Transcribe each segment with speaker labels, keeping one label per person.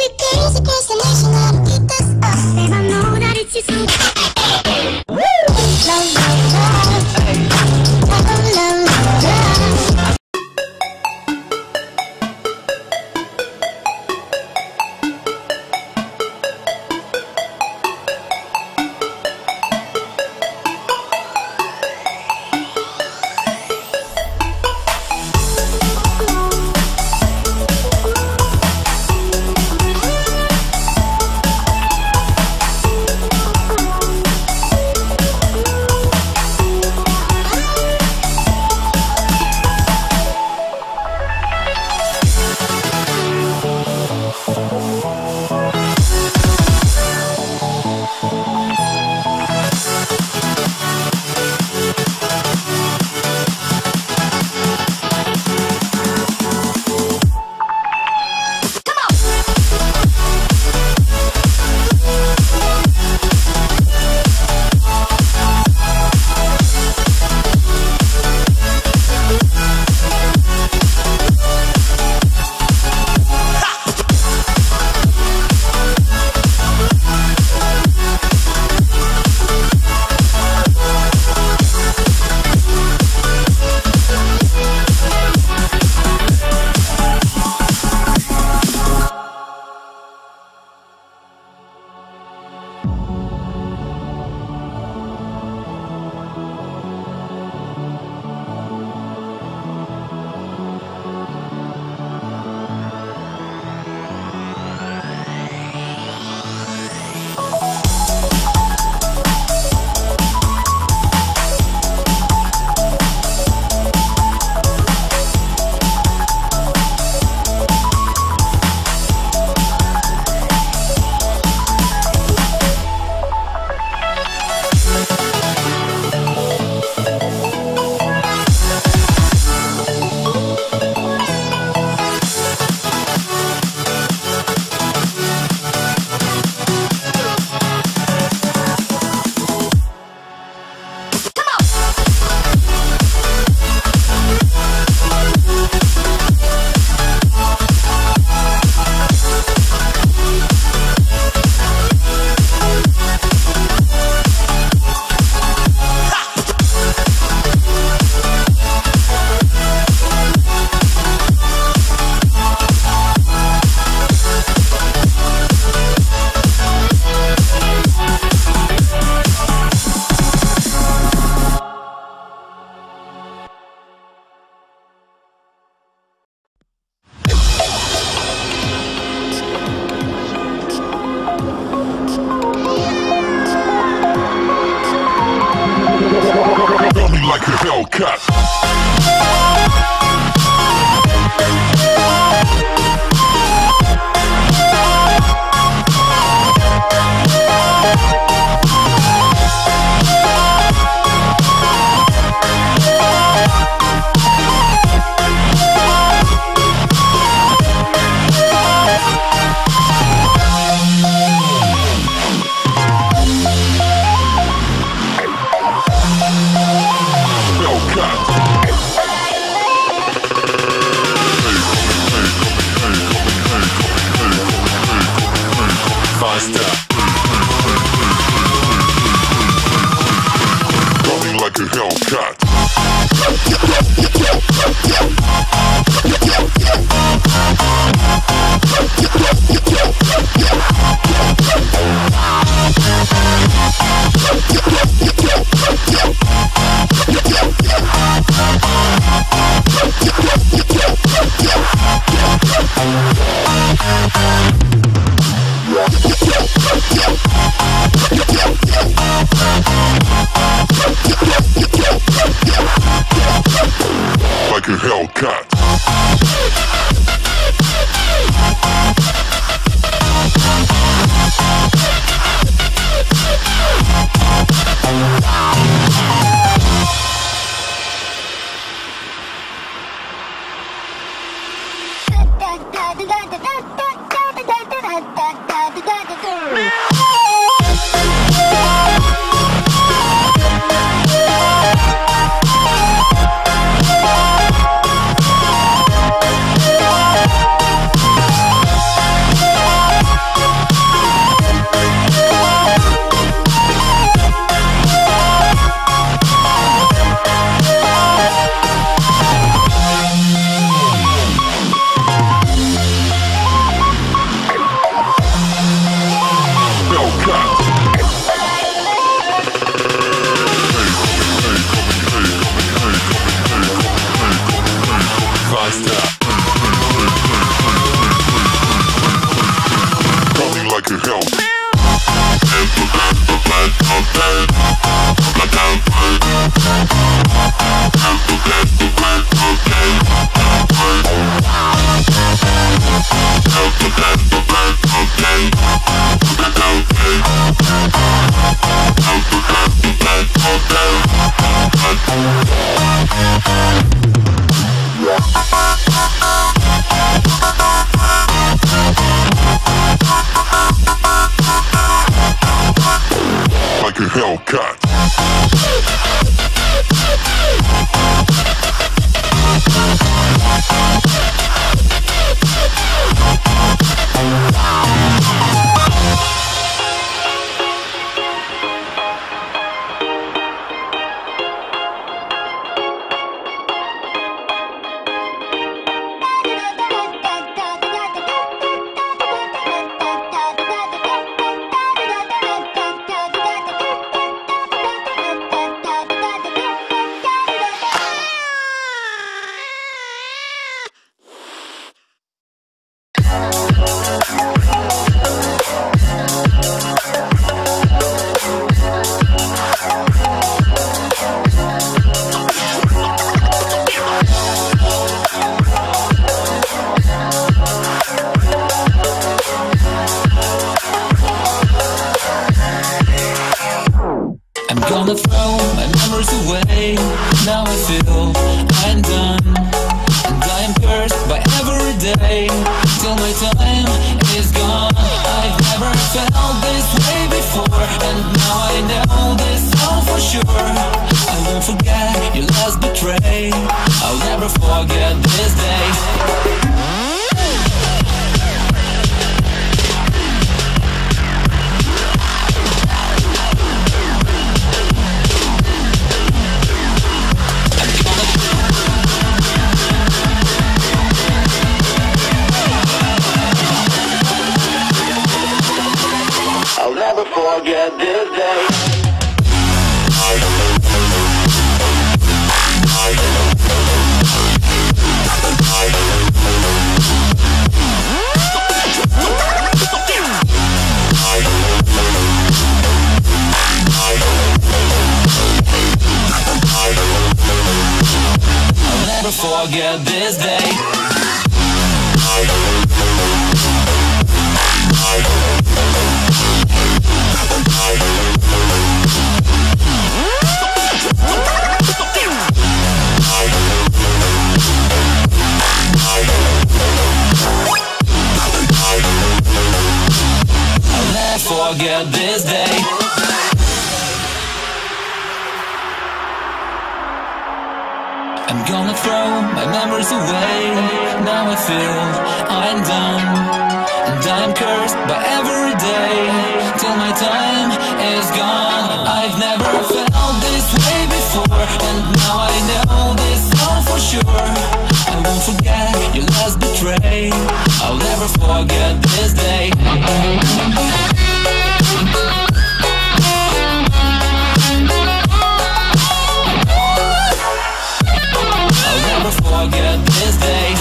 Speaker 1: Baby girls across the nation wanna keep us up. Babe, I know that it's you. Love, love, love. Love, love, love.
Speaker 2: Like a Hellcat. Hellcat. a Hellcat. Like a Hellcat.
Speaker 3: I'm gonna throw my memories away. Now I feel I'm done, and I am cursed by every day till my time is gone. I've never felt this way before, and now I know this all for sure. I won't forget your last betray. I'll never forget this day. I'll never forget this day. I'll never forget this day. I'll never forget this day. I'm gonna throw my memories away. Now I feel I'm done, and I'm cursed by every day till my time is gone. I've never felt this way before, and now I know this all for sure. I won't forget your last betray. I'll never forget this day. I'll never forget this day.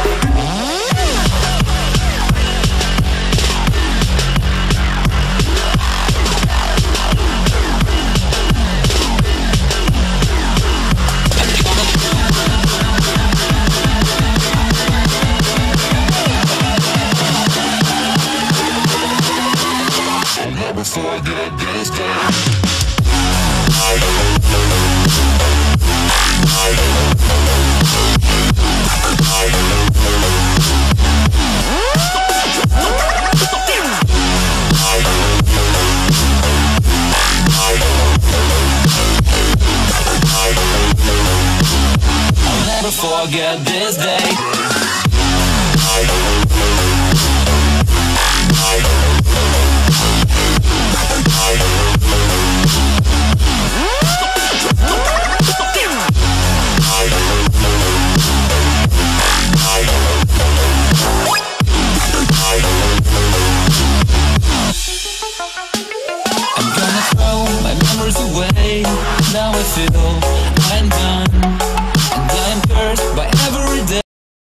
Speaker 3: I'll never forget this day. I'll never forget this day. I'm gonna throw my memories away. Now I feel